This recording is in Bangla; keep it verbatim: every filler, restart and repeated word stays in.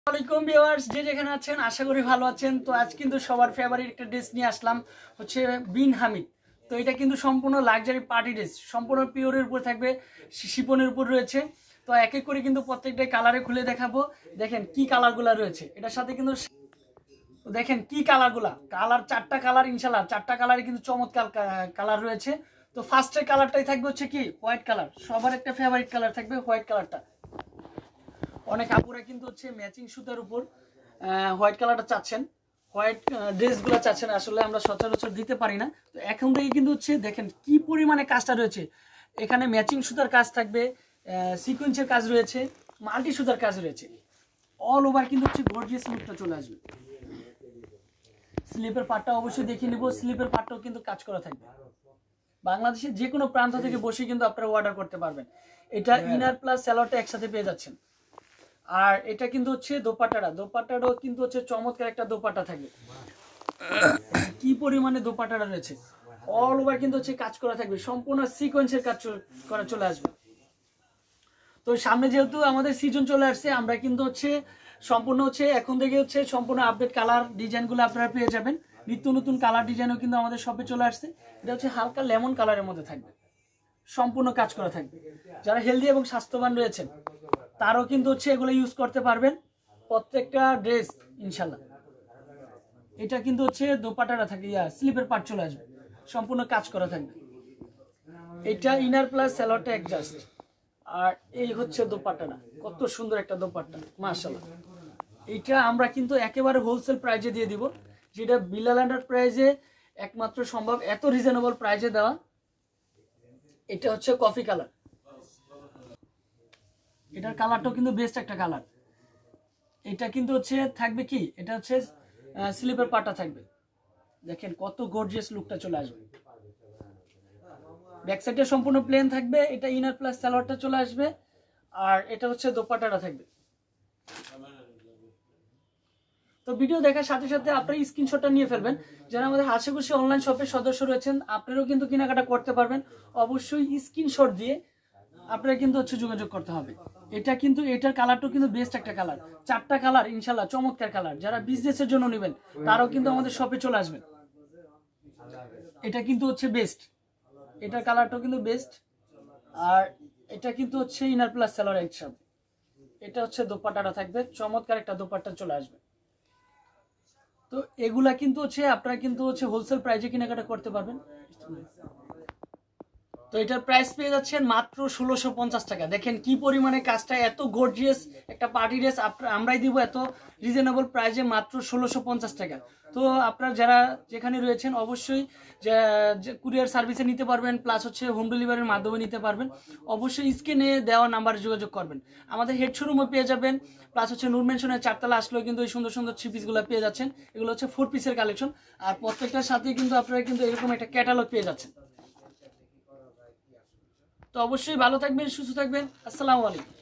আসসালামাইকুম ভিউয়ার্স, যে যেখানে আছেন আশা করি ভালো আছেন। তো আজ কিন্তু সবার ফেভারিট একটা ড্রেস নিয়ে আসলাম, হচ্ছে বিন হামিদ। তো এটা কিন্তু সম্পূর্ণ লাক্সারি পার্টি ড্রেস, সম্পূর্ণ পিওরের উপর থাকবে, শিপনের উপর রয়েছে। তো এক এক করে কিন্তু প্রত্যেকটা কালারে খুলে দেখাবো। দেখেন কি কালারগুলা রয়েছে এটার সাথে, কিন্তু দেখেন কি কালারগুলা, কালার চারটা কালার, ইনশাল্লাহ চারটা কালারে কিন্তু চমৎকার কালার রয়েছে। তো ফার্স্টের কালারটাই থাকবে হচ্ছে কি হোয়াইট কালার, সবার একটা ফেভারিট কালার থাকবে হোয়াইট কালারটা। অনেক আপুরা কিন্তু হচ্ছে ম্যাচিং সুতার উপর হোয়াইট কালারটা চাচ্ছেন, হোয়াইট ড্রেসগুলো চাচ্ছেন, আসলে আমরা সচরাচর দিতে পারি না। তো এখন থেকে কিন্তু হচ্ছে দেখেন কি পরিমাণে কাজটা রয়েছে। এখানে ম্যাচিং সুতার কাজ থাকবে, সিকোয়েন্সের কাজ রয়েছে, মাল্টি সুতার কাজ রয়েছে, অল ওভার কিন্তু হচ্ছে গর্জিয়াস লুকটা চলে আসবে। স্লিপের পার্টটা অবশ্যই দেখিয়ে নিব, স্লিপের পার্টটাও কিন্তু কাজ করা থাকবে। বাংলাদেশের যে কোনো প্রান্ত থেকে বসে কিন্তু আপনারা অর্ডার করতে পারবেন। এটা ইনার প্লাস স্যালোয়ারটা একসাথে পেয়ে যাচ্ছেন। আর এটা কিন্তু হচ্ছে দোপাট্টাটা, দোপাট্টাটাও কিন্তু হচ্ছে চমৎকার একটা দোপাট্টা থাকবে। কি পরিমাণে দোপাট্টাটা রয়েছে, অল ওভার কিন্তু হচ্ছে কাজ করা থাকবে, সম্পূর্ণ সিকোয়েন্সের কাজ করা চলে আসবে। তো সামনে যেহেতু আমাদের সিজন চলে আসছে, আমরা কিন্তু হচ্ছে সম্পূর্ণ হচ্ছে এখন থেকে হচ্ছে সম্পূর্ণ আপডেট কালার ডিজাইনগুলো আপনারা পেয়ে যাবেন। নিত্য নতুন কালার ডিজাইনও কিন্তু আমাদের শপে চলে আসছে। এটা হচ্ছে হালকা লেমন কালারের মধ্যে থাকবে, সম্পূর্ণ কাজ করা থাকবে। যারা হেলদি এবং স্বাস্থ্যবান রয়েছেন তারও কিন্তু হচ্ছে এগুলো ইউজ করতে পারবেন, প্রত্যেকটা ড্রেস ইনশাল্লাহ। এটা কিন্তু হচ্ছে দোপাট্টাটা থাকে, ইয়া স্লিপের পার্ট চলে আসবে, সম্পূর্ণ কাজ করা থাকবে। এটা ইনার প্লাস স্যালোয়ারটা অ্যাডজাস্ট। আর এই হচ্ছে দোপাট্টাটা, কত সুন্দর একটা দোপাট্টা মাশাআল্লাহ। এটা আমরা কিন্তু একেবারে হোলসেল প্রাইজে দিয়ে দিব, যেটা বিলাল আন্ডার প্রাইজে একমাত্র সম্ভব, এত রিজনেবল প্রাইজে দেওয়া। এটা হচ্ছে কফি কালার, এটার কালারটাও কিন্তু বেস্ট একটা কালার। এটা কিন্তু হচ্ছে থাকবে কি, এটা হচ্ছে স্লিপের পাটা থাকবে, দেখেন কত গর্জিয়াস লুকটা চলে আসবে। ব্যাক সাইডটা সম্পূর্ণ প্লেন থাকবে, এটা ইনার প্লাস সালোয়ারটা চলে আসবে। আর এটা হচ্ছে দোপাট্টাটা থাকবে। তো ভিডিও দেখার সাথে সাথে আপনারা স্ক্রিনশটটা নিয়ে ফেলবেন। যারা আমাদের হাসিখুশি অনলাইন শপের সদস্য রয়েছেন আপনারাও কিন্তু কেনাকাটা করতে পারবেন। অবশ্যই স্ক্রিনশট দিয়ে আপনারা কিন্তু হচ্ছে যোগাযোগ করতে হবে। এটা কিন্তু এটার কালারটাও কিন্তু বেস্ট একটা কালার, চারটা কালার ইনশাল্লাহ চমৎকার কালার। যারা বিজনেসের জন্য নেবেন তারাও কিন্তু আমাদের শপে চলে আসবেন। এটা কিন্তু হচ্ছে বেস্ট, এটার কালারটাও কিন্তু বেস্ট। আর এটা কিন্তু হচ্ছে ইনার প্লাস সালোয়ার একসাথে। এটা হচ্ছে দোপাট্টাটা থাকবে, চমৎকার একটা দোপাট্টা চলে আসবে। তো এগুলা কিন্তু হচ্ছে আপনারা কিন্তু হচ্ছে হোলসেল প্রাইজে কেনাকাটা করতে পারবেন। তো এটার প্রাইস পেয়ে যাচ্ছেন মাত্র ষোলোশো পঞ্চাশ টাকা। দেখেন কি পরিমাণে কাজটা, এত গর্জিয়াস একটা পার্টি ড্রেস আমরাই দিব এত রিজনেবল প্রাইসে, মাত্র ষোলোশো পঞ্চাশ টাকা। তো আপনারা যারা যেখানে রয়েছেন অবশ্যই কুরিয়ার সার্ভিসে নিতে পারবেন, প্লাস হচ্ছে হোম ডেলিভারির মাধ্যমে নিতে পারবেন। অবশ্যই স্ক্রিনে দেওয়া নাম্বারে যোগাযোগ করবেন। আমাদের হেড শোরুমও পেয়ে যাবেন, প্লাস হচ্ছে নূর মেনশনের চারতলা আসলেও কিন্তু এই সুন্দর সুন্দর থ্রি পিসগুলো পেয়ে যাচ্ছেন। এগুলো হচ্ছে ফোর পিসের কালেকশন। আর প্রত্যেকটার সাথে কিন্তু আপনারা কিন্তু এরকম একটা ক্যাটালগ পেয়ে যাচ্ছেন। তো অবশ্যই ভালো থাকবেন, সুস্থ থাকবেন। আসসালামু আলাইকুম।